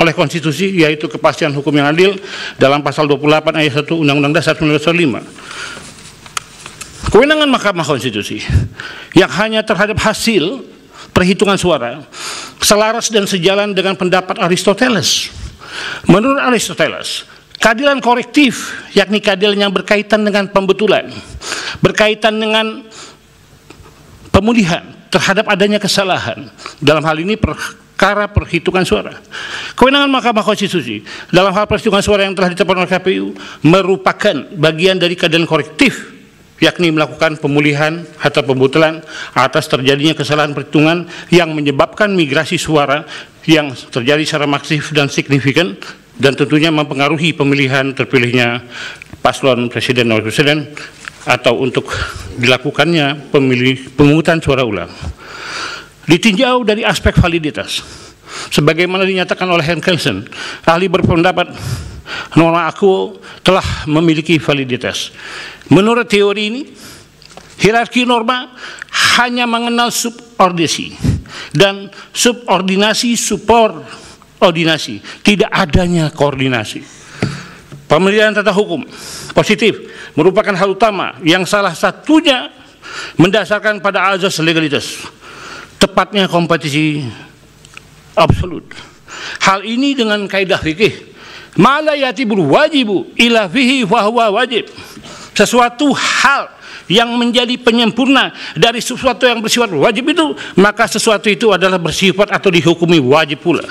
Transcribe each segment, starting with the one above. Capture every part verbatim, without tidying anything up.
oleh konstitusi, yaitu kepastian hukum yang adil dalam pasal dua puluh delapan ayat satu Undang-Undang Dasar seribu sembilan ratus empat puluh lima. Kewenangan Mahkamah Konstitusi yang hanya terhadap hasil perhitungan suara selaras dan sejalan dengan pendapat Aristoteles. Menurut Aristoteles, keadilan korektif, yakni keadilan yang berkaitan dengan pembetulan, berkaitan dengan pemulihan terhadap adanya kesalahan, dalam hal ini perkara perhitungan suara. Kewenangan Mahkamah Konstitusi dalam hal perhitungan suara yang telah ditetapkan oleh K P U merupakan bagian dari keadilan korektif, yakni melakukan pemulihan atau pembetulan atas terjadinya kesalahan perhitungan yang menyebabkan migrasi suara yang terjadi secara masif dan signifikan, dan tentunya mempengaruhi pemilihan terpilihnya paslon presiden dan wakil presiden, atau untuk dilakukannya pemilih pemungutan suara ulang. Ditinjau dari aspek validitas, sebagaimana dinyatakan oleh Henk Kelsen, ahli berpendapat norma Aquo telah memiliki validitas. Menurut teori ini, hierarki norma hanya mengenal subordinasi dan subordinasi subordinasi, tidak adanya koordinasi. Pemilihan tata hukum positif merupakan hal utama yang salah satunya mendasarkan pada azas legalitas, tepatnya kompetisi absolut. Hal ini dengan kaidah fikih, ma la yatibul wajibu ila fihi fahuwa wajib. Sesuatu hal yang menjadi penyempurna dari sesuatu yang bersifat wajib itu, maka sesuatu itu adalah bersifat atau dihukumi wajib pula.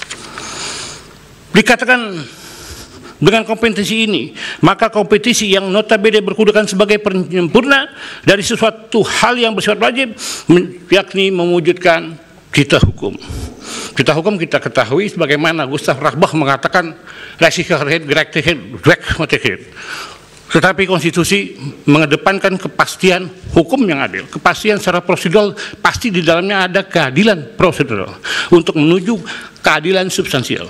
Dikatakan dengan kompetisi ini, maka kompetisi yang notabene berkedudukan sebagai penyempurna dari sesuatu hal yang bersifat wajib, yakni mewujudkan kita hukum. Kita hukum kita ketahui sebagaimana Gustav Rachbach mengatakan Rechtssicherheit, Gerechtigkeit, Rechtmäßigkeit. Tetapi konstitusi mengedepankan kepastian hukum yang adil, kepastian secara prosedural, pasti di dalamnya ada keadilan prosedural untuk menuju keadilan substansial.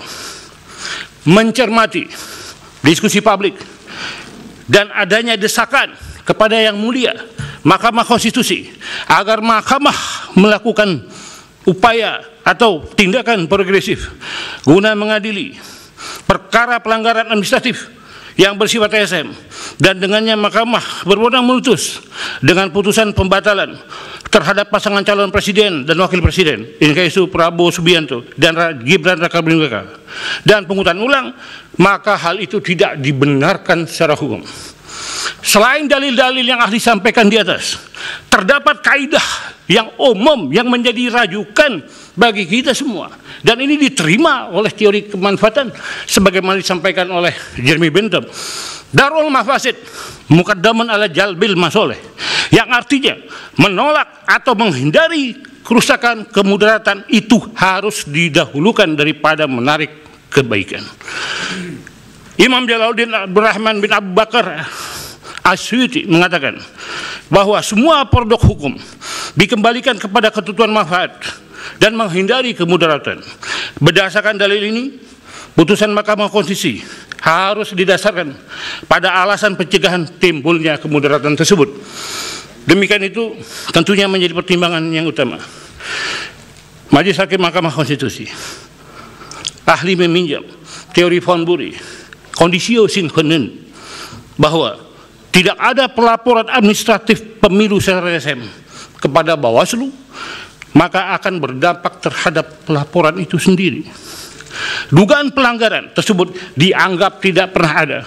Mencermati diskusi publik dan adanya desakan kepada yang mulia Mahkamah Konstitusi agar Mahkamah melakukan upaya atau tindakan progresif guna mengadili perkara pelanggaran administratif yang bersifat T S M, dan dengannya Mahkamah berwenang memutus dengan putusan pembatalan terhadap pasangan calon presiden dan wakil presiden, inkaisu Prabowo Subianto dan Gibran Raka Buming Raka, dan penghutang ulang, maka hal itu tidak dibenarkan secara hukum. Selain dalil-dalil yang ahli sampaikan di atas, terdapat kaidah yang umum yang menjadi rajukan bagi kita semua, dan ini diterima oleh teori kemanfaatan sebagaimana disampaikan oleh Jeremy Bentham. Darul mafasid muqaddaman ala jalbil masoleh, yang artinya menolak atau menghindari kerusakan, kemudaratan itu harus didahulukan daripada menarik kebaikan. Imam Jalaluddin Abdurrahman bin Abu Bakar As-Suyuti mengatakan bahwa semua produk hukum dikembalikan kepada ketentuan manfaat dan menghindari kemudaratan. Berdasarkan dalil ini, putusan Mahkamah Konstitusi harus didasarkan pada alasan pencegahan timbulnya kemudaratan tersebut. Demikian itu tentunya menjadi pertimbangan yang utama. Majelis Hakim Mahkamah Konstitusi ahli meminjam teori von Bury, conditio sine qua non, bahwa tidak ada pelaporan administratif pemilu secara T S M kepada Bawaslu, maka akan berdampak terhadap pelaporan itu sendiri. Dugaan pelanggaran tersebut dianggap tidak pernah ada.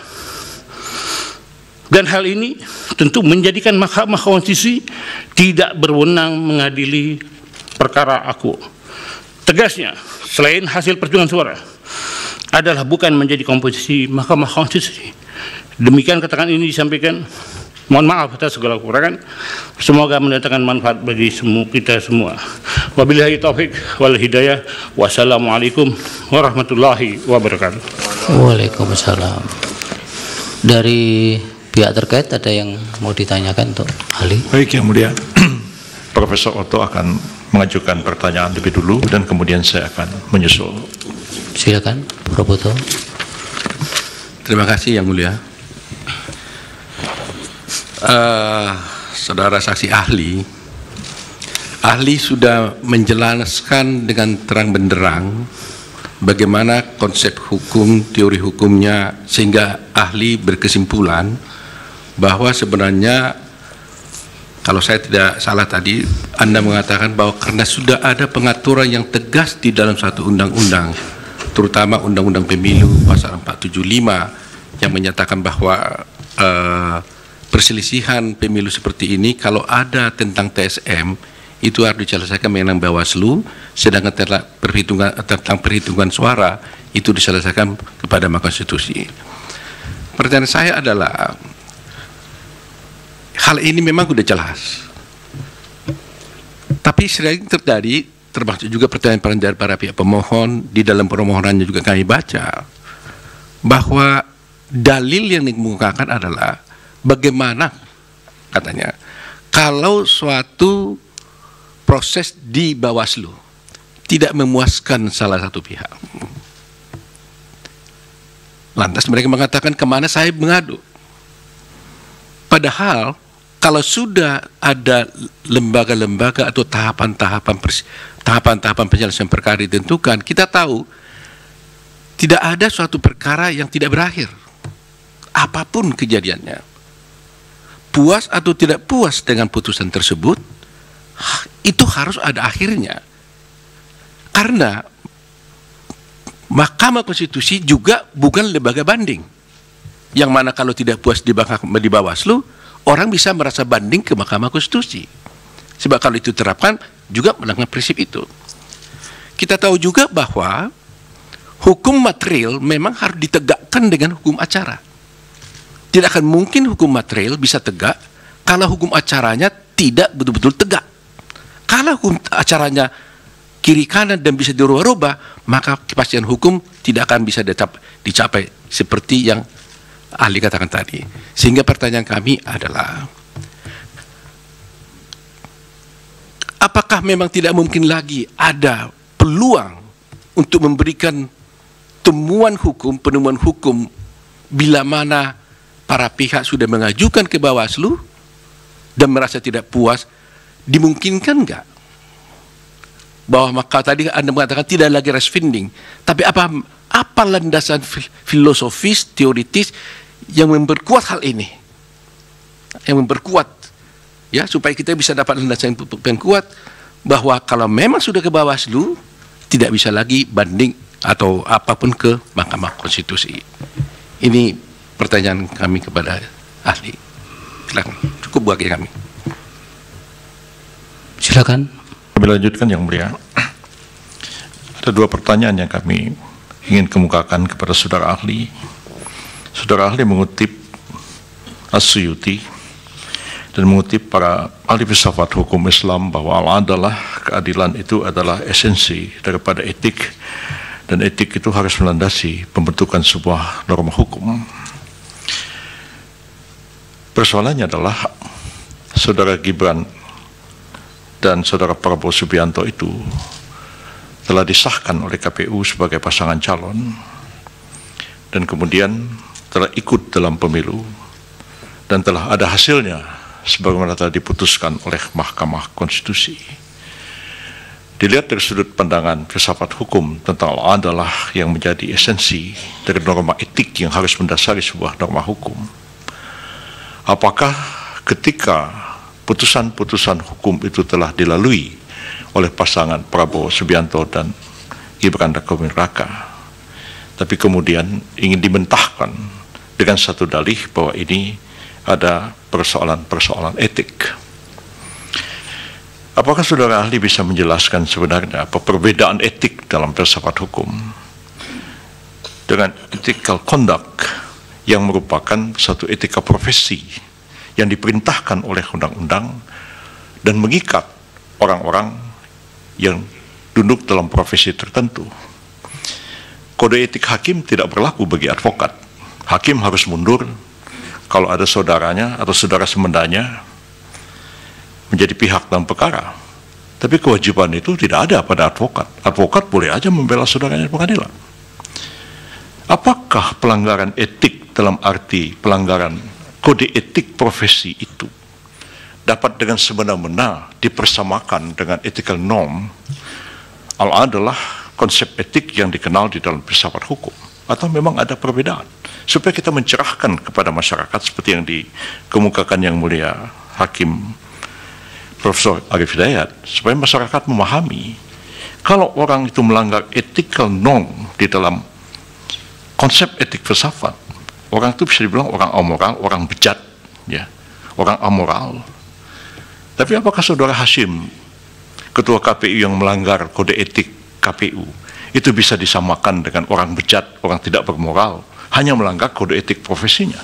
Dan hal ini tentu menjadikan Mahkamah Konstitusi tidak berwenang mengadili perkara Aquo. Tegasnya, selain hasil perhitungan suara adalah bukan menjadi komposisi Mahkamah Konstitusi. Demikian keterangan ini disampaikan. Mohon maaf atas segala kekurangan. Semoga mendatangkan manfaat bagi semua kita semua. Wabillahi taufik wal hidayah. Wassalamualaikum warahmatullahi wabarakatuh. Waalaikumsalam. Dari pihak terkait ada yang mau ditanyakan untuk ahli? Baik, yang mulia, Profesor Otto akan mengajukan pertanyaan lebih dulu dan kemudian saya akan menyusul. Silakan, Prof. Otto. Terima kasih yang mulia. Uh, saudara saksi ahli, ahli sudah menjelaskan dengan terang benderang bagaimana konsep hukum, teori hukumnya, sehingga ahli berkesimpulan bahwa sebenarnya, kalau saya tidak salah tadi, Anda mengatakan bahwa karena sudah ada pengaturan yang tegas di dalam satu undang-undang, terutama Undang-Undang Pemilu pasal empat tujuh lima yang menyatakan bahwa uh, perselisihan pemilu seperti ini kalau ada tentang T S M itu harus diselesaikan dengan Bawaslu, sedangkan perhitungan tentang perhitungan suara itu diselesaikan kepada Mahkamah Konstitusi. Pertanyaan saya adalah, hal ini memang sudah jelas, tapi sering terjadi, termasuk juga pertanyaan dari para pihak pemohon, di dalam permohonannya juga kami baca bahwa dalil yang dikemukakan adalah bagaimana, katanya, kalau suatu proses di Bawaslu tidak memuaskan salah satu pihak, lantas mereka mengatakan kemana saya mengadu. Padahal kalau sudah ada lembaga-lembaga atau tahapan-tahapan tahapan-tahapan penyelesaian perkara ditentukan, kita tahu tidak ada suatu perkara yang tidak berakhir, apapun kejadiannya. Puas atau tidak puas dengan putusan tersebut, itu harus ada akhirnya. Karena Mahkamah Konstitusi juga bukan lembaga banding, yang mana kalau tidak puas di Bawaslu, orang bisa merasa banding ke Mahkamah Konstitusi. Sebab kalau itu terapkan juga melanggar prinsip itu. Kita tahu juga bahwa hukum material memang harus ditegakkan dengan hukum acara. Tidak akan mungkin hukum material bisa tegak kalau hukum acaranya tidak betul-betul tegak. Kalau hukum acaranya kiri kanan dan bisa dirubah-rubah, maka kepastian hukum tidak akan bisa dicapai seperti yang ahli katakan tadi. Sehingga pertanyaan kami adalah, apakah memang tidak mungkin lagi ada peluang untuk memberikan temuan hukum, penemuan hukum bila mana para pihak sudah mengajukan ke Bawaslu dan merasa tidak puas, dimungkinkan enggak? Bahwa maka tadi Anda mengatakan tidak lagi resfinding, tapi apa apa landasan filosofis, teoritis yang memperkuat hal ini? Yang memperkuat, ya, supaya kita bisa dapat landasan yang kuat bahwa kalau memang sudah ke Bawaslu, tidak bisa lagi banding atau apapun ke Mahkamah Konstitusi. Ini pertanyaan kami kepada ahli. Silakan, cukup bagi kami. Silakan. Kami lanjutkan yang mulia. Ada dua pertanyaan yang kami ingin kemukakan kepada saudara ahli. Saudara ahli mengutip As-Suyuti dan mengutip para ahli filsafat hukum Islam bahwa al-adalah, keadilan itu adalah esensi daripada etik, dan etik itu harus melandasi pembentukan sebuah norma hukum. Persoalannya adalah saudara Gibran dan saudara Prabowo Subianto itu telah disahkan oleh K P U sebagai pasangan calon dan kemudian telah ikut dalam pemilu dan telah ada hasilnya sebagaimana telah diputuskan oleh Mahkamah Konstitusi. Dilihat dari sudut pandangan filsafat hukum tentang adalah yang menjadi esensi dari norma etik yang harus mendasari sebuah norma hukum. Apakah ketika putusan-putusan hukum itu telah dilalui oleh pasangan Prabowo Subianto dan Gibran Rakabuming Raka, tapi kemudian ingin dimentahkan dengan satu dalih bahwa ini ada persoalan-persoalan etik? Apakah saudara ahli bisa menjelaskan sebenarnya apa perbedaan etik dalam filsafat hukum dengan ethical conduct yang merupakan satu etika profesi yang diperintahkan oleh undang-undang dan mengikat orang-orang yang duduk dalam profesi tertentu? Kode etik hakim tidak berlaku bagi advokat. Hakim harus mundur kalau ada saudaranya atau saudara semendanya menjadi pihak dalam perkara. Tapi kewajiban itu tidak ada pada advokat. Advokat boleh aja membela saudaranya di pengadilan. Apakah pelanggaran etik dalam arti pelanggaran kode etik profesi itu dapat dengan semena-mena dipersamakan dengan ethical norm? Al adalah konsep etik yang dikenal di dalam filsafat hukum? Atau memang ada perbedaan? Supaya kita mencerahkan kepada masyarakat seperti yang dikemukakan Yang Mulia Hakim Profesor Arief Hidayat, supaya masyarakat memahami kalau orang itu melanggar ethical norm di dalam konsep etik filsafat, orang itu bisa dibilang orang amoral, orang bejat, ya, orang amoral. Tapi apakah Saudara Hasyim, Ketua K P U yang melanggar kode etik K P U, itu bisa disamakan dengan orang bejat, orang tidak bermoral, hanya melanggar kode etik profesinya?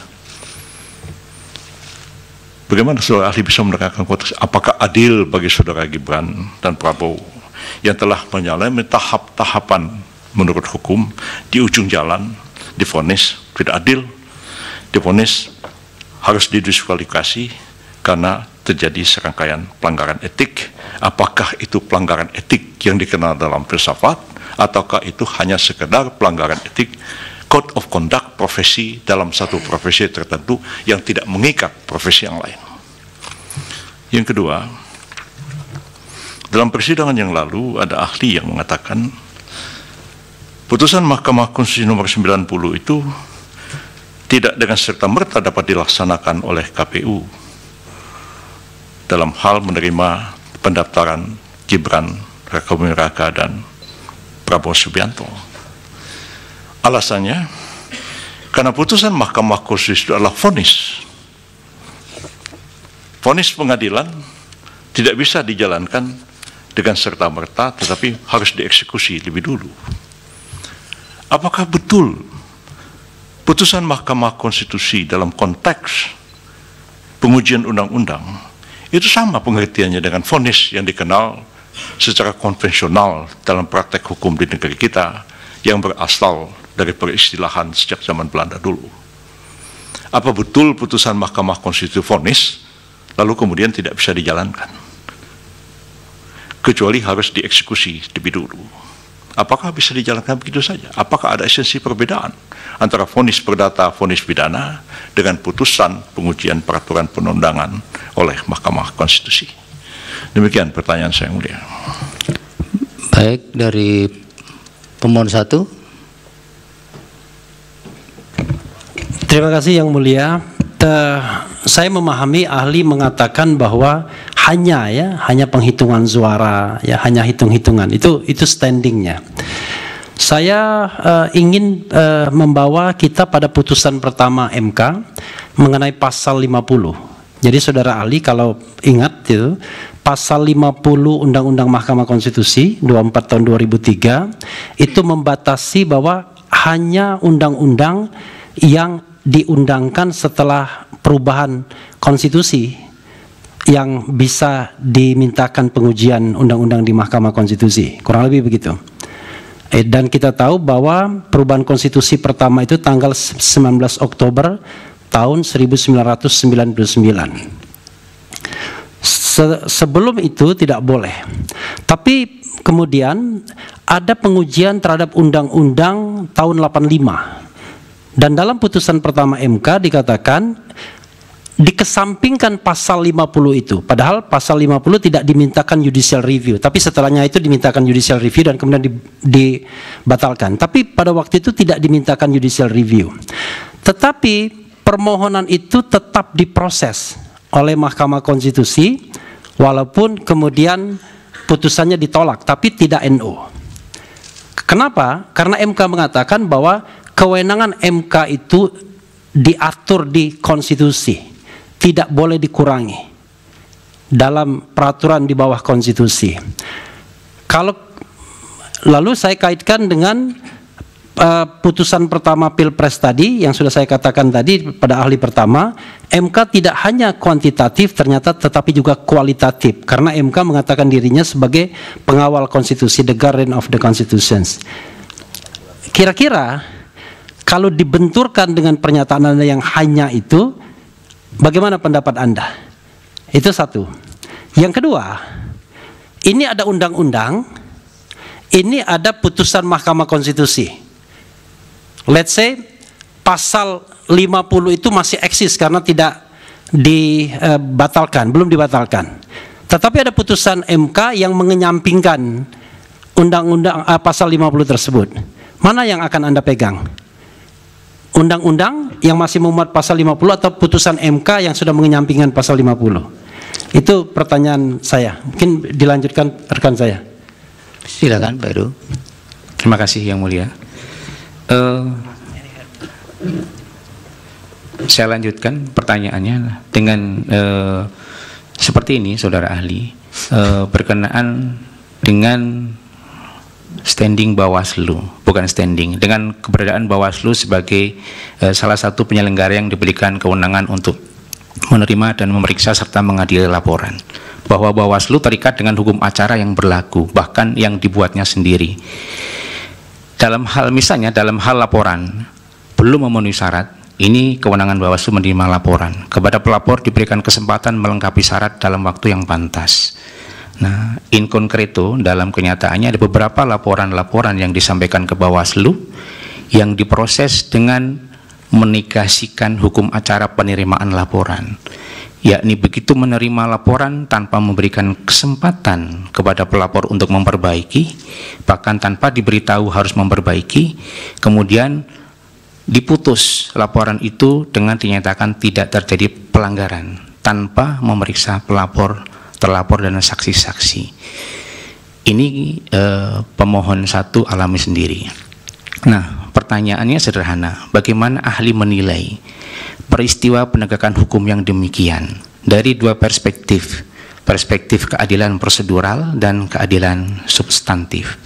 Bagaimana saudara ahli bisa menerangkan konteks? Apakah adil bagi saudara Gibran dan Prabowo yang telah menyalami tahap-tahapan menurut hukum, di ujung jalan divonis tidak adil, divonis harus didiskualifikasi karena terjadi serangkaian pelanggaran etik? Apakah itu pelanggaran etik yang dikenal dalam filsafat, ataukah itu hanya sekedar pelanggaran etik code of conduct profesi dalam satu profesi tertentu yang tidak mengikat profesi yang lain? Yang kedua, dalam persidangan yang lalu ada ahli yang mengatakan putusan Mahkamah Konstitusi nomor sembilan puluh itu tidak dengan serta-merta dapat dilaksanakan oleh K P U dalam hal menerima pendaftaran Gibran Raka Buming Raka dan Prabowo Subianto. Alasannya, karena putusan Mahkamah Konstitusi itu adalah vonis. Vonis pengadilan tidak bisa dijalankan dengan serta-merta, tetapi harus dieksekusi lebih dulu. Apakah betul putusan Mahkamah Konstitusi dalam konteks pengujian undang-undang itu sama pengertiannya dengan vonis yang dikenal secara konvensional dalam praktek hukum di negeri kita yang berasal dari peristilahan sejak zaman Belanda dulu? Apa betul putusan Mahkamah Konstitusi vonis lalu kemudian tidak bisa dijalankan, kecuali harus dieksekusi lebih dulu? Apakah bisa dijalankan begitu saja? Apakah ada esensi perbedaan antara vonis perdata, vonis pidana dengan putusan pengujian peraturan perundangan oleh Mahkamah Konstitusi? Demikian pertanyaan saya, yang mulia. Baik, dari pemohon satu. Terima kasih Yang Mulia. Te, saya memahami ahli mengatakan bahwa hanya ya hanya penghitungan suara, ya hanya hitung-hitungan, itu itu standingnya. Saya uh, ingin uh, membawa kita pada putusan pertama M K mengenai pasal lima puluh. Jadi saudara ahli kalau ingat itu pasal lima puluh Undang-Undang Mahkamah Konstitusi dua puluh empat tahun dua ribu tiga itu membatasi bahwa hanya undang-undang yang diundangkan setelah perubahan konstitusi yang bisa dimintakan pengujian undang-undang di Mahkamah Konstitusi, kurang lebih begitu. Eh, dan kita tahu bahwa perubahan konstitusi pertama itu tanggal sembilan belas Oktober tahun seribu sembilan ratus sembilan puluh sembilan. Se sebelum itu tidak boleh. Tapi kemudian ada pengujian terhadap undang-undang tahun delapan puluh lima. Dan dalam putusan pertama M K dikatakan dikesampingkan pasal lima puluh itu, padahal pasal lima puluh tidak dimintakan judicial review, tapi setelahnya itu dimintakan judicial review dan kemudian dibatalkan. Tapi pada waktu itu tidak dimintakan judicial review. Tetapi permohonan itu tetap diproses oleh Mahkamah Konstitusi walaupun kemudian putusannya ditolak, tapi tidak N O. Kenapa? Karena M K mengatakan bahwa kewenangan M K itu diatur di konstitusi, tidak boleh dikurangi dalam peraturan di bawah konstitusi. Kalau lalu saya kaitkan dengan uh, putusan pertama Pilpres tadi yang sudah saya katakan tadi pada ahli pertama, M K tidak hanya kuantitatif ternyata tetapi juga kualitatif, karena M K mengatakan dirinya sebagai pengawal konstitusi, the guardian of the constitutions. Kira-kira kalau dibenturkan dengan pernyataan Anda yang hanya itu, bagaimana pendapat Anda? Itu satu. Yang kedua, ini ada undang-undang, ini ada putusan Mahkamah Konstitusi. Let's say pasal lima puluh itu masih eksis karena tidak dibatalkan, belum dibatalkan. Tetapi ada putusan M K yang mengenyampingkan undang-undang uh, pasal lima puluh tersebut? Mana yang akan Anda pegang? Undang-undang yang masih memuat pasal lima puluh atau putusan M K yang sudah mengenyampingkan pasal lima puluh? Itu pertanyaan saya. Mungkin dilanjutkan rekan saya. Silakan Pak Heru. Terima kasih Yang Mulia. Uh, saya lanjutkan pertanyaannya dengan uh, seperti ini, Saudara Ahli, uh, berkenaan dengan standing Bawaslu, bukan standing, dengan keberadaan Bawaslu sebagai uh, salah satu penyelenggara yang diberikan kewenangan untuk menerima dan memeriksa serta mengadili laporan, bahwa Bawaslu terikat dengan hukum acara yang berlaku, bahkan yang dibuatnya sendiri. Dalam hal misalnya dalam hal laporan belum memenuhi syarat, ini kewenangan Bawaslu menerima laporan. Kepada pelapor diberikan kesempatan melengkapi syarat dalam waktu yang pantas. Nah, in concreto dalam kenyataannya ada beberapa laporan-laporan yang disampaikan ke Bawaslu yang diproses dengan menegasikan hukum acara penerimaan laporan, yakni begitu menerima laporan tanpa memberikan kesempatan kepada pelapor untuk memperbaiki, bahkan tanpa diberitahu harus memperbaiki, kemudian diputus laporan itu dengan dinyatakan tidak terjadi pelanggaran tanpa memeriksa pelapor, terlapor dan saksi-saksi. Ini eh, pemohon satu alami sendiri. Nah, pertanyaannya sederhana, bagaimana ahli menilai peristiwa penegakan hukum yang demikian dari dua perspektif, perspektif keadilan prosedural dan keadilan substantif?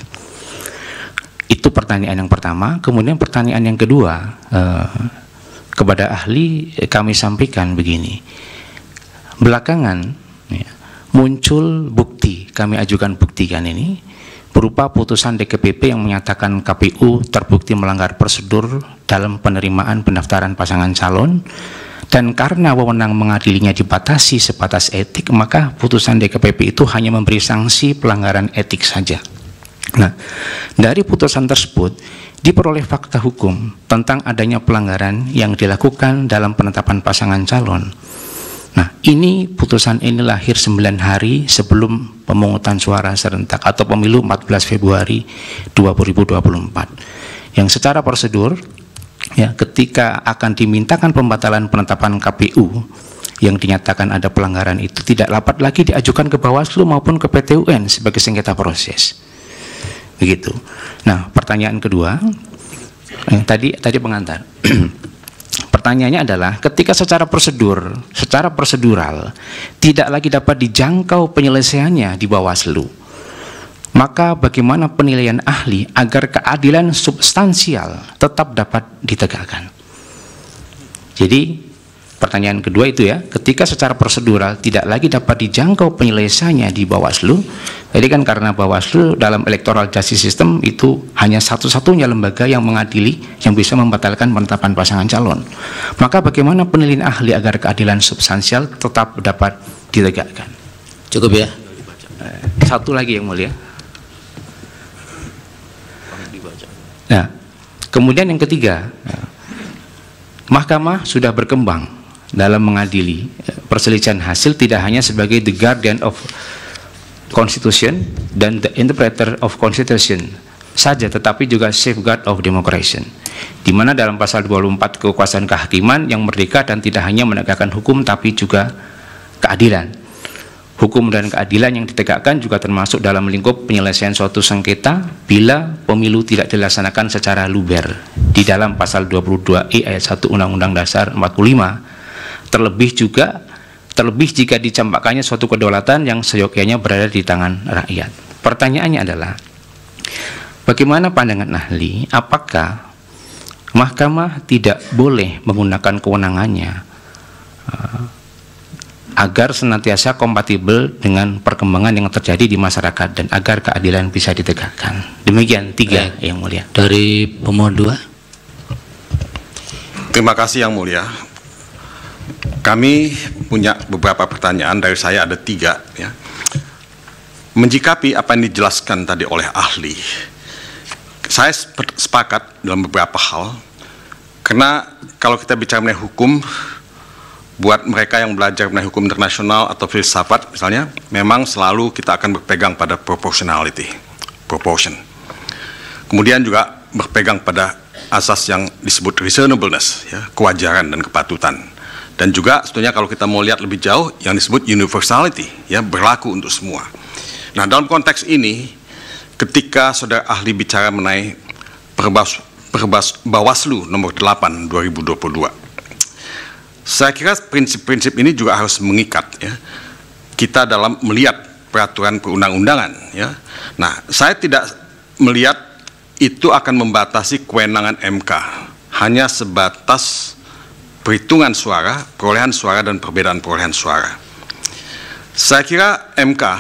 Itu pertanyaan yang pertama. Kemudian pertanyaan yang kedua, eh, kepada ahli kami sampaikan begini, belakangan ya, muncul bukti, kami ajukan bukti kan ini, berupa putusan D K P P yang menyatakan K P U terbukti melanggar prosedur dalam penerimaan pendaftaran pasangan calon, dan karena wewenang mengadilinya dibatasi sebatas etik, maka putusan D K P P itu hanya memberi sanksi pelanggaran etik saja. Nah, dari putusan tersebut diperoleh fakta hukum tentang adanya pelanggaran yang dilakukan dalam penetapan pasangan calon. Nah, ini putusan ini lahir sembilan hari sebelum pemungutan suara serentak atau pemilu empat belas Februari dua ribu dua puluh empat. Yang secara prosedur ya, ketika akan dimintakan pembatalan penetapan K P U yang dinyatakan ada pelanggaran itu tidak dapat lagi diajukan ke Bawaslu maupun ke P T U N sebagai sengketa proses. Begitu. Nah, pertanyaan kedua, eh, tadi tadi pengantar. Pertanyaannya adalah, ketika secara prosedur, secara prosedural tidak lagi dapat dijangkau penyelesaiannya di Bawaslu, maka bagaimana penilaian ahli agar keadilan substansial tetap dapat ditegakkan? Jadi pertanyaan kedua itu ya, ketika secara prosedural tidak lagi dapat dijangkau penyelesaiannya di Bawaslu, jadi kan karena Bawaslu dalam electoral justice system itu hanya satu-satunya lembaga yang mengadili, yang bisa membatalkan penetapan pasangan calon. Maka bagaimana penilaian ahli agar keadilan substansial tetap dapat ditegakkan? Cukup ya. Satu lagi yang mulia. Nah, kemudian yang ketiga, Mahkamah sudah berkembang dalam mengadili perselisihan hasil tidak hanya sebagai the guardian of constitution dan the interpreter of constitution saja, tetapi juga safeguard of democracy, di mana dalam pasal dua puluh empat kekuasaan kehakiman yang merdeka dan tidak hanya menegakkan hukum tapi juga keadilan. Hukum dan keadilan yang ditegakkan juga termasuk dalam lingkup penyelesaian suatu sengketa bila pemilu tidak dilaksanakan secara luber di dalam pasal dua puluh dua I ayat satu Undang-Undang Dasar empat puluh lima. Terlebih juga, terlebih jika dicampakkannya suatu kedaulatan yang seyogyanya berada di tangan rakyat. Pertanyaannya adalah, bagaimana pandangan ahli, apakah Mahkamah tidak boleh menggunakan kewenangannya uh, agar senantiasa kompatibel dengan perkembangan yang terjadi di masyarakat dan agar keadilan bisa ditegakkan? Demikian tiga eh, yang mulia. Dari pemohon dua. Terima kasih yang mulia. Kami punya beberapa pertanyaan, dari saya ada tiga ya. Menjikapi apa yang dijelaskan tadi oleh ahli, saya sepakat dalam beberapa hal, karena kalau kita bicara mengenai hukum, buat mereka yang belajar mengenai hukum internasional atau filsafat misalnya, memang selalu kita akan berpegang pada proportionality. proportion. Kemudian juga berpegang pada asas yang disebut reasonableness, ya, kewajaran dan kepatutan. Dan juga sebetulnya kalau kita mau lihat lebih jauh yang disebut universality, ya, berlaku untuk semua. Nah, dalam konteks ini ketika saudara ahli bicara mengenai perbas, perbas Bawaslu nomor delapan dua ribu dua puluh dua, saya kira prinsip-prinsip ini juga harus mengikat, ya, kita dalam melihat peraturan perundang-undangan, ya. Nah, saya tidak melihat itu akan membatasi kewenangan M K hanya sebatas perhitungan suara, perolehan suara dan perbedaan perolehan suara. Saya kira M K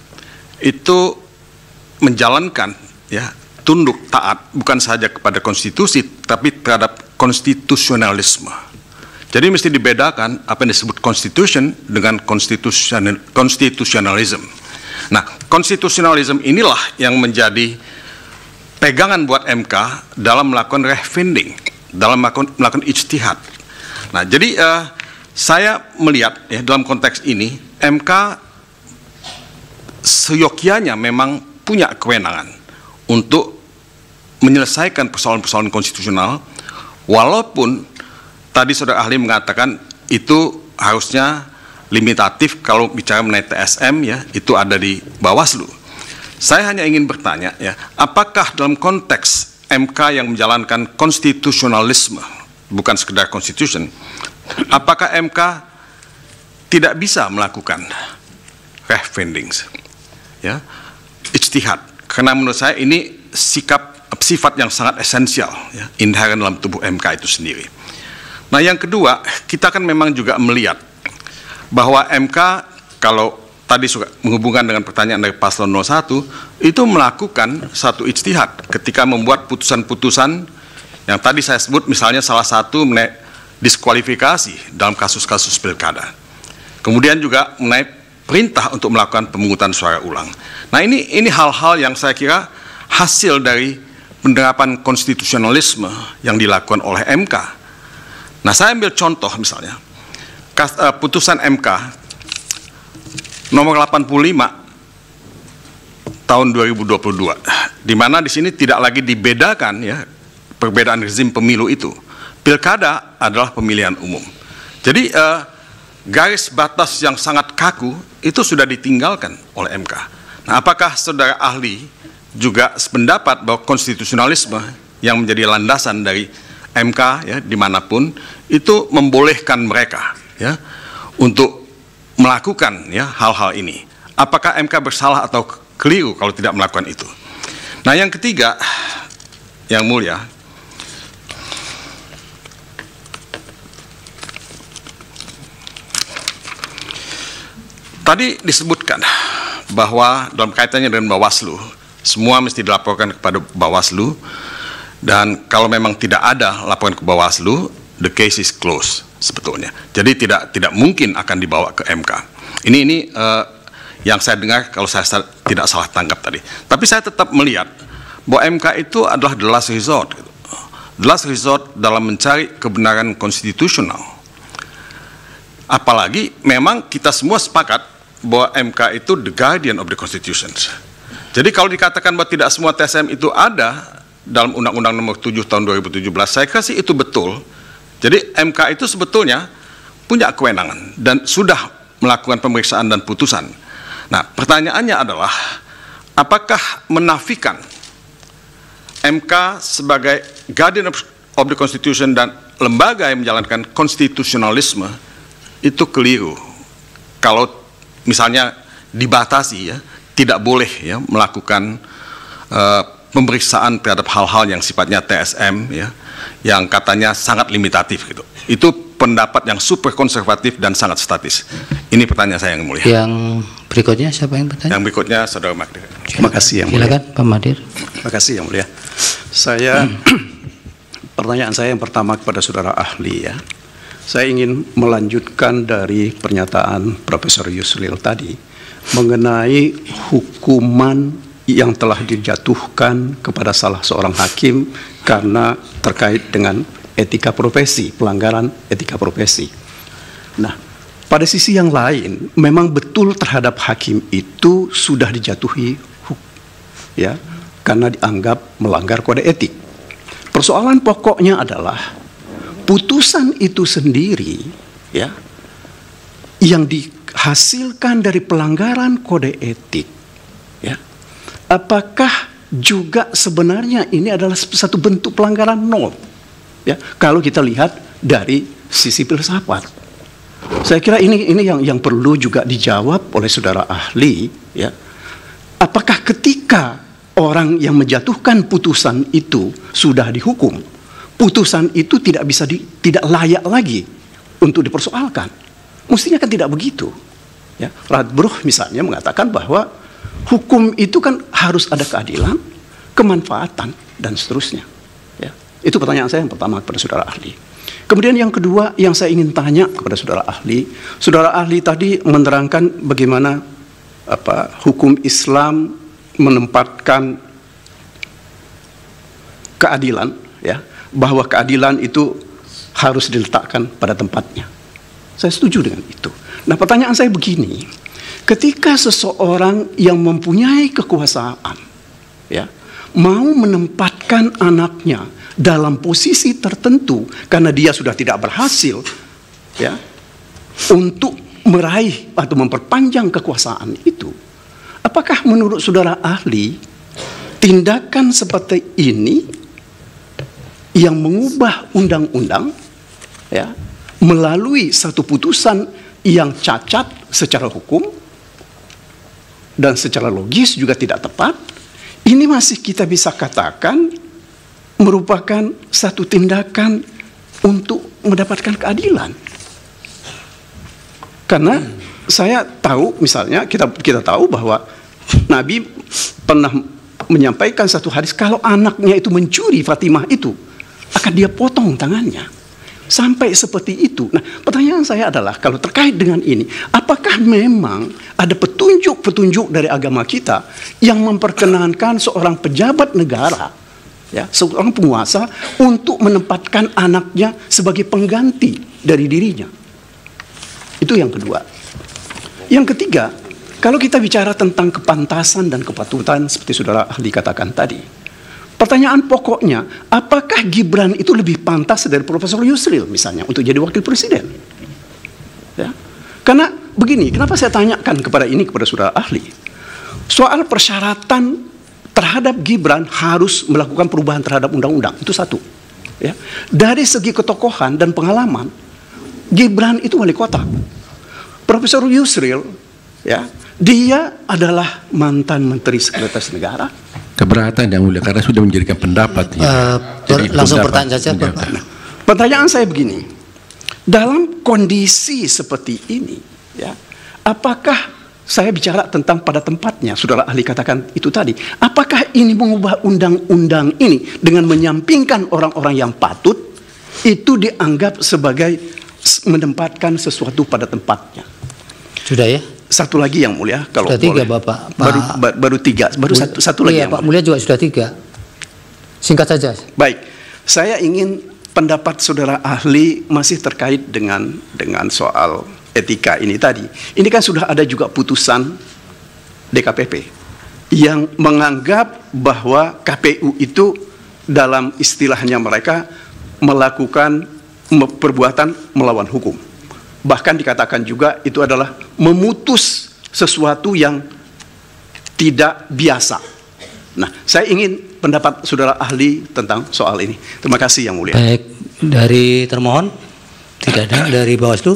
itu menjalankan, ya, tunduk taat bukan saja kepada konstitusi tapi terhadap konstitusionalisme. Jadi mesti dibedakan apa yang disebut constitution dengan constitutional, constitutionalism. Nah, constitutionalism inilah yang menjadi pegangan buat M K dalam melakukan referendum, dalam melakukan, melakukan ijtihad. Nah, jadi uh, saya melihat, ya, dalam konteks ini M K seyogyanya memang punya kewenangan untuk menyelesaikan persoalan-persoalan konstitusional, walaupun tadi saudara ahli mengatakan itu harusnya limitatif kalau bicara mengenai T S M, ya, itu ada di Bawaslu. Saya hanya ingin bertanya, ya, apakah dalam konteks M K yang menjalankan konstitusionalisme, bukan sekedar constitution, apakah M K tidak bisa melakukan referendum, ya, ijtihad? Karena menurut saya ini sikap sifat yang sangat esensial, ya, inherent dalam tubuh M K itu sendiri. Nah, yang kedua, kita kan memang juga melihat bahwa M K kalau tadi suka menghubungkan dengan pertanyaan dari paslon nol satu, itu melakukan satu ijtihad ketika membuat putusan-putusan yang tadi saya sebut, misalnya salah satu mengenai diskualifikasi dalam kasus-kasus pilkada. Kemudian juga mengenai perintah untuk melakukan pemungutan suara ulang. Nah, ini ini hal-hal yang saya kira hasil dari penerapan konstitusionalisme yang dilakukan oleh M K. Nah, saya ambil contoh misalnya putusan M K nomor delapan puluh lima tahun dua ribu dua puluh dua, di mana di sini tidak lagi dibedakan, ya, perbedaan rezim pemilu itu. Pilkada adalah pemilihan umum. Jadi eh, garis batas yang sangat kaku itu sudah ditinggalkan oleh M K. Nah, apakah saudara ahli juga sependapat bahwa konstitusionalisme yang menjadi landasan dari M K, ya, dimanapun itu membolehkan mereka, ya, untuk melakukan, ya, hal-hal ini? Apakah M K bersalah atau keliru kalau tidak melakukan itu? Nah, yang ketiga, yang mulia, tadi disebutkan bahwa dalam kaitannya dengan Bawaslu, semua mesti dilaporkan kepada Bawaslu, dan kalau memang tidak ada laporan ke Bawaslu, the case is closed sebetulnya. Jadi tidak tidak mungkin akan dibawa ke M K. Ini ini uh, yang saya dengar kalau saya tidak salah tangkap tadi. Tapi saya tetap melihat bahwa M K itu adalah the last resort, gitu. The last resort dalam mencari kebenaran konstitusional. Apalagi memang kita semua sepakat bahwa M K itu the guardian of the Constitution. Jadi kalau dikatakan bahwa tidak semua T S M itu ada dalam Undang-Undang Nomor tujuh Tahun dua ribu tujuh belas, saya kira sih itu betul. Jadi M K itu sebetulnya punya kewenangan dan sudah melakukan pemeriksaan dan putusan. Nah, pertanyaannya adalah apakah menafikan M K sebagai guardian of the Constitution dan lembaga yang menjalankan konstitusionalisme itu keliru kalau misalnya dibatasi, ya, tidak boleh, ya, melakukan uh, pemeriksaan terhadap hal-hal yang sifatnya T S M, ya, yang katanya sangat limitatif, gitu. Itu pendapat yang super konservatif dan sangat statis. Ini pertanyaan saya yang mulia. Yang berikutnya siapa yang bertanya? Yang berikutnya saudara Magdir. Terima kasih yang mulia. Silakan Pak Magdir. Terima kasih yang mulia. Saya pertanyaan saya yang pertama kepada saudara ahli, ya. Saya ingin melanjutkan dari pernyataan Profesor Yusril tadi mengenai hukuman yang telah dijatuhkan kepada salah seorang hakim karena terkait dengan etika profesi, pelanggaran etika profesi. Nah, pada sisi yang lain, memang betul terhadap hakim itu sudah dijatuhi, ya, karena dianggap melanggar kode etik. Persoalan pokoknya adalah putusan itu sendiri, ya, yang dihasilkan dari pelanggaran kode etik, ya, apakah juga sebenarnya ini adalah satu bentuk pelanggaran norm, ya, kalau kita lihat dari sisi filsafat. Saya kira ini ini yang yang perlu juga dijawab oleh saudara ahli, ya. Apakah ketika orang yang menjatuhkan putusan itu sudah dihukum, putusan itu tidak bisa di, tidak layak lagi untuk dipersoalkan? Mestinya kan tidak begitu. Ya, Radbruch misalnya mengatakan bahwa hukum itu kan harus ada keadilan, kemanfaatan, dan seterusnya. Ya, itu pertanyaan saya yang pertama kepada saudara ahli. Kemudian yang kedua yang saya ingin tanya kepada saudara ahli, saudara ahli tadi menerangkan bagaimana apa hukum Islam menempatkan keadilan, ya, bahwa keadilan itu harus diletakkan pada tempatnya. Saya setuju dengan itu. Nah, pertanyaan saya begini, ketika seseorang yang mempunyai kekuasaan, ya, mau menempatkan anaknya dalam posisi tertentu karena dia sudah tidak berhasil, ya, untuk meraih atau memperpanjang kekuasaan itu, apakah menurut saudara ahli tindakan seperti ini yang mengubah undang-undang, ya, melalui satu putusan yang cacat secara hukum dan secara logis juga tidak tepat, ini masih kita bisa katakan merupakan satu tindakan untuk mendapatkan keadilan? Karena saya tahu, misalnya kita kita tahu bahwa Nabi pernah menyampaikan satu hadis, kalau anaknya itu mencuri Fatimah itu, akan dia potong tangannya. Sampai seperti itu. Nah, pertanyaan saya adalah, kalau terkait dengan ini, apakah memang ada petunjuk-petunjuk dari agama kita yang memperkenankan seorang pejabat negara, ya, seorang penguasa, untuk menempatkan anaknya sebagai pengganti dari dirinya? Itu yang kedua. Yang ketiga, kalau kita bicara tentang kepantasan dan kepatutan seperti saudara ahli katakan tadi, pertanyaan pokoknya, apakah Gibran itu lebih pantas dari Profesor Yusril misalnya untuk jadi wakil presiden? Ya. Karena begini, kenapa saya tanyakan kepada ini kepada saudara ahli? Soal persyaratan terhadap Gibran harus melakukan perubahan terhadap undang-undang, itu satu. Ya. Dari segi ketokohan dan pengalaman, Gibran itu wali kota. Profesor Yusril, ya, dia adalah mantan Menteri Sekretaris Negara. Keberatan yang mulia karena sudah menjadikan pendapat. Ya. Uh, Jadi langsung pertanyaan saja, Pak. Nah, pertanyaan saya begini, dalam kondisi seperti ini, ya, apakah saya bicara tentang pada tempatnya, saudara ahli katakan itu tadi, apakah ini mengubah undang-undang ini dengan menyampingkan orang-orang yang patut, itu dianggap sebagai menempatkan sesuatu pada tempatnya? Sudah ya? Satu lagi yang mulia, kalau sudah tiga, boleh. Bapak. Baru, ba baru tiga, baru Mulia, satu, satu lagi iya, yang Pak Mulia juga sudah tiga. Singkat saja. Baik, saya ingin pendapat saudara ahli masih terkait dengan dengan soal etika ini tadi. Ini kan sudah ada juga putusan D K P P yang menganggap bahwa K P U itu dalam istilahnya mereka melakukan perbuatan melawan hukum. Bahkan dikatakan juga itu adalah memutus sesuatu yang tidak biasa. Nah, saya ingin pendapat saudara ahli tentang soal ini. Terima kasih yang mulia. Baik, dari termohon tidak ada, dari Bawaslu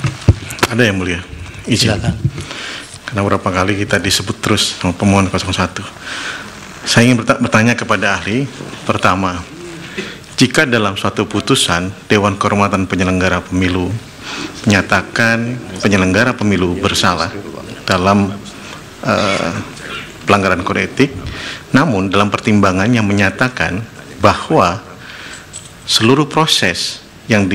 ada yang mulia. Izin. Silakan. Karena beberapa kali kita disebut terus sama pemohon nol satu. Saya ingin bertanya kepada ahli. Pertama, jika dalam suatu putusan Dewan Kehormatan Penyelenggara Pemilu menyatakan penyelenggara pemilu bersalah dalam uh, pelanggaran kode etik, namun dalam pertimbangannya menyatakan bahwa seluruh proses yang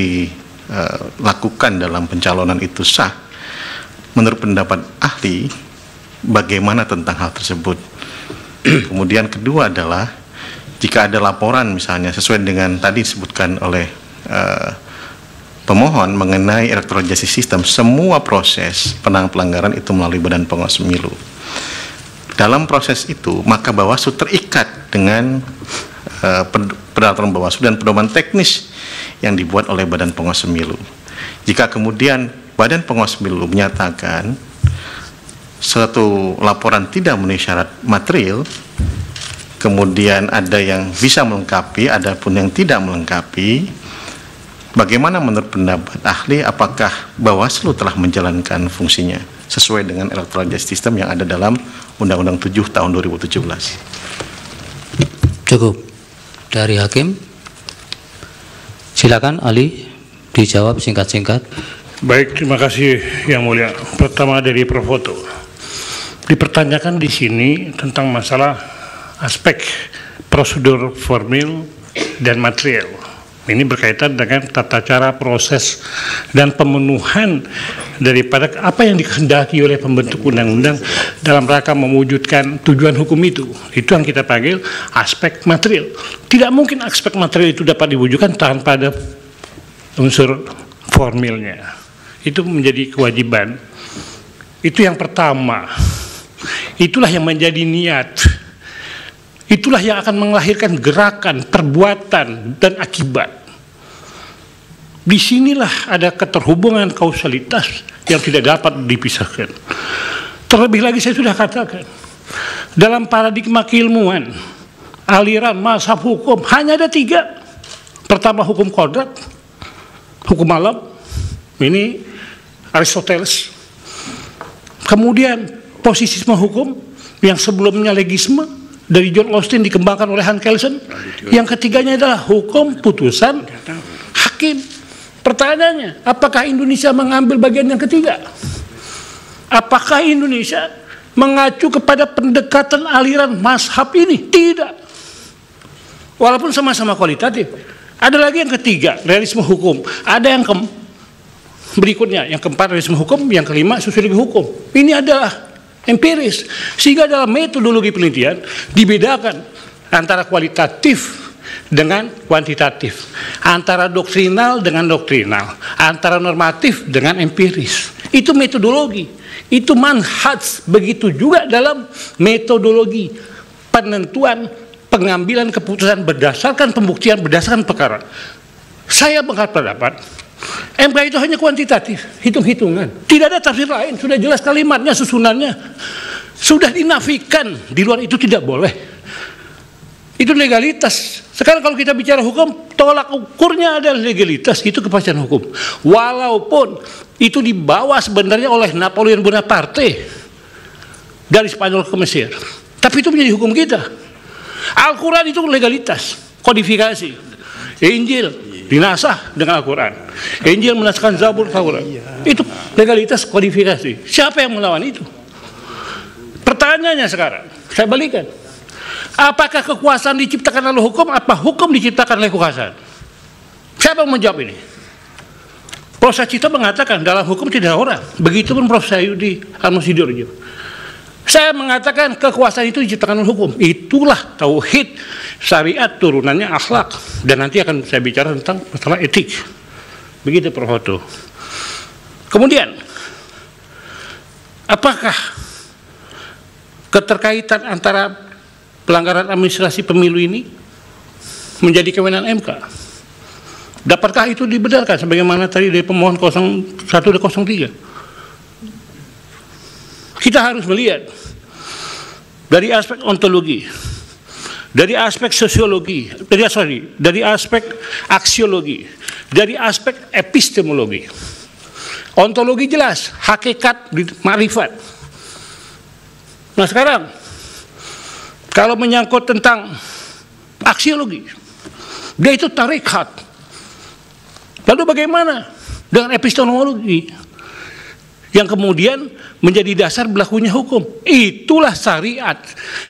dilakukan dalam pencalonan itu sah, menurut pendapat ahli, bagaimana tentang hal tersebut? Kemudian kedua adalah, jika ada laporan misalnya sesuai dengan tadi disebutkan oleh uh, pemohon mengenai electoral justice system, semua proses penang pelanggaran itu melalui Badan Pengawas Pemilu. dalam proses itu maka Bawaslu terikat dengan uh, peraturan Bawaslu dan pedoman teknis yang dibuat oleh Badan Pengawas Pemilu. Jika kemudian Badan Pengawas Pemilu menyatakan suatu laporan tidak memenuhi syarat material, kemudian ada yang bisa melengkapi, ada pun yang tidak melengkapi, bagaimana menurut pendapat ahli, apakah Bawaslu telah menjalankan fungsinya sesuai dengan electoral justice system yang ada dalam Undang-Undang tujuh tahun dua ribu tujuh belas? Cukup. Dari Hakim, silakan ahli dijawab singkat-singkat. Baik, terima kasih Yang Mulia. Pertama dari Prof Foto. Dipertanyakan di sini tentang masalah aspek prosedur formil dan material. Ini berkaitan dengan tata cara proses dan pemenuhan daripada apa yang dikehendaki oleh pembentuk undang-undang dalam rangka mewujudkan tujuan hukum itu. Itu yang kita panggil aspek material. Tidak mungkin aspek material itu dapat diwujudkan tanpa ada unsur formilnya. Itu menjadi kewajiban. Itu yang pertama. Itulah yang menjadi niat. Itulah yang akan melahirkan gerakan, perbuatan, dan akibat. Disinilah ada keterhubungan kausalitas yang tidak dapat dipisahkan. Terlebih lagi saya sudah katakan, dalam paradigma keilmuan, aliran mazhab hukum hanya ada tiga. Pertama hukum kodrat, hukum alam, ini Aristoteles. Kemudian posisisme hukum yang sebelumnya legisme dari John Austin dikembangkan oleh Hans Kelsen. Yang ketiganya adalah hukum putusan hakim. Pertanyaannya, apakah Indonesia mengambil bagian yang ketiga? Apakah Indonesia mengacu kepada pendekatan aliran mazhab ini? Tidak. Walaupun sama-sama kualitatif. Ada lagi yang ketiga, realisme hukum. Ada yang ke berikutnya, yang keempat realisme hukum, yang kelima sosiologi hukum. Ini adalah empiris. Sehingga dalam metodologi penelitian dibedakan antara kualitatif dengan kuantitatif, antara doktrinal dengan doktrinal, antara normatif dengan empiris. Itu metodologi, itu manhaj. Begitu juga dalam metodologi penentuan pengambilan keputusan berdasarkan pembuktian, berdasarkan perkara. Saya berpendapat M K itu hanya kuantitatif, hitung-hitungan. Tidak ada tafsir lain, sudah jelas kalimatnya, susunannya. Sudah dinafikan, di luar itu tidak boleh. Itu legalitas. Sekarang kalau kita bicara hukum, tolak ukurnya adalah legalitas, itu kepastian hukum. Walaupun itu dibawa sebenarnya oleh Napoleon Bonaparte dari Spanyol ke Mesir. Tapi itu menjadi hukum kita. Al-Quran itu legalitas, kodifikasi. Injil dinasah dengan Al-Quran. Injil menasahkan Zabur Al-Quran. Itu legalitas kodifikasi. Siapa yang melawan itu? Pertanyaannya sekarang, saya balikan. Apakah kekuasaan diciptakan oleh hukum? Apa hukum diciptakan oleh kekuasaan? Siapa yang menjawab ini? Profesor Cito mengatakan dalam hukum tidak ada orang. Begitupun Profesor Sayudi Al-Masidurjo. Saya mengatakan kekuasaan itu diciptakan oleh hukum. Itulah tauhid, syariat, turunannya akhlak. Dan nanti akan saya bicara tentang masalah etik. Begitu Prof Foto. Kemudian, apakah keterkaitan antara pelanggaran administrasi pemilu ini menjadi kewenangan M K? Dapatkah itu dibenarkan sebagaimana tadi dari pemohon nol satu dan nol tiga? Kita harus melihat dari aspek ontologi, dari aspek sosiologi, dari sorry, dari aspek aksiologi, dari aspek epistemologi. Ontologi jelas, hakikat, makrifat. Nah sekarang, kalau menyangkut tentang aksiologi, dia itu tarikat. Lalu bagaimana dengan epistemologi yang kemudian menjadi dasar berlakunya hukum? Itulah syariat.